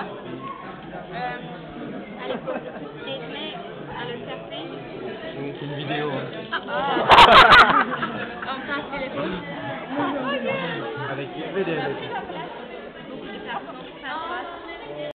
À l'époque, Disney, à le surfer. C'est une vidéo. On passe téléphone. Avec des